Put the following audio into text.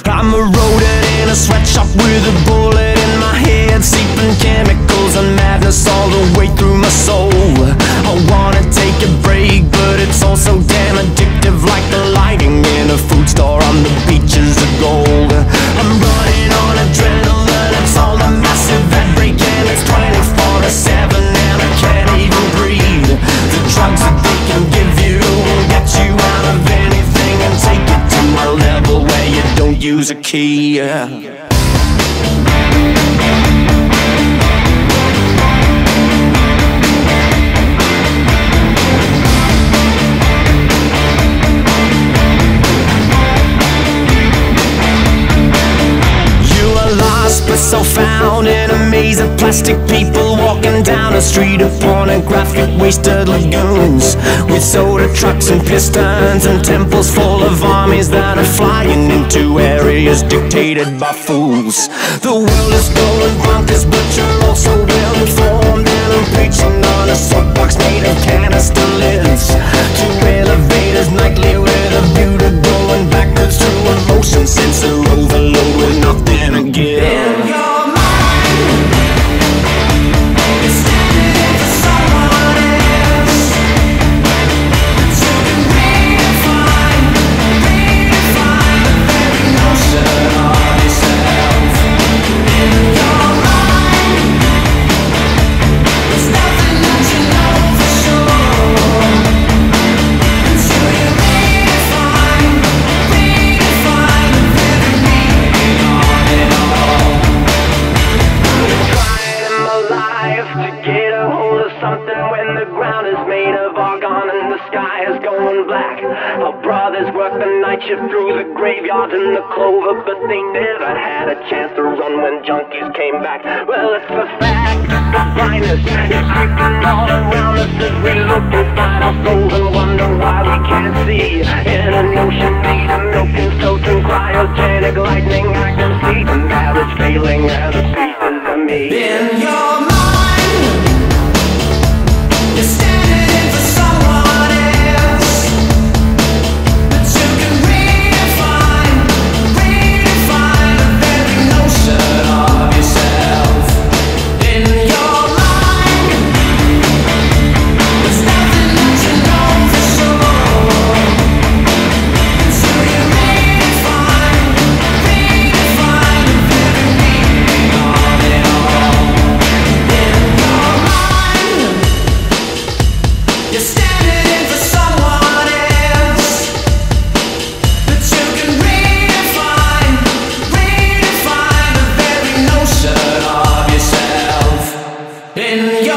I'm a rodent in a sweatshop with a bullet in my head, seeping chemicals and madness all the way through my soul. I wanna take a break, but it's all so damn addictive, like the lighting in a food store on the beaches of gold. I'm running on adrenaline, it's all a massive heartbreak, and it's 24/7 and I can't even breathe. The drugs that they can give you will get you out of anything and take you to a level where you don't use a key. But so found in a maze of plastic people walking down a street of pornographic wasted lagoons, with soda trucks and pistons and temples full of armies that are flying into areas dictated by fools. The world is going bonkers, but you're also well informed, and I'm preaching on a soapbox made of canister lids. Two elevators nightly with a view to going backwards through a motion sensor overload with nothing to give. Something when the ground is made of argon and the sky is going black. Our brothers worked the night shift through the graveyards and the clover, but they never had a chance to run when junkies came back. Well, it's a fact, the blindness is creeping all around us as we look inside our souls and wonder why we can't see. In an ocean made of milk and salt and cryogenic lightning, I can see the marriage failing and the pieces of me. In your mind, you're standing for someone else, but you can redefine the very notion of yourself. In your mind, there's nothing that you know for sure, until you redefine the very meaning of it all. In your mind, you're standing in for someone else, but you can redefine the very notion of yourself. In